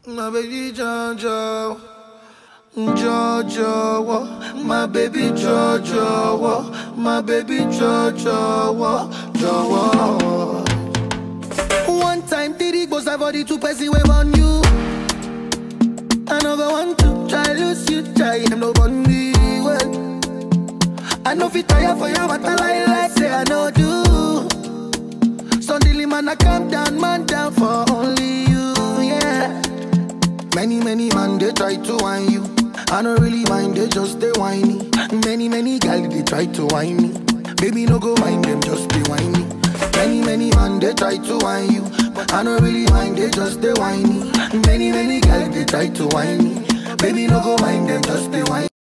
My baby Jojo, Jojo, my baby Jojo, my baby Jojo, Jojo. One time, Diddy goes for the 2 person wave on you. I never want to try lose you, try him no on me. Well, I know fit tire for you, but I like say I know do. Suddenly, man, I calm down, man down for only you, yeah. Many man, they try to whine you. I don't really mind, they just they whiny. Many girls, they try to whine me. Baby, no go mind them, just they whiny. Many man, they try to whine you. But I don't really mind, they just they whiny. Many girls, they try to whine me. Baby, no go mind them, just they whiny.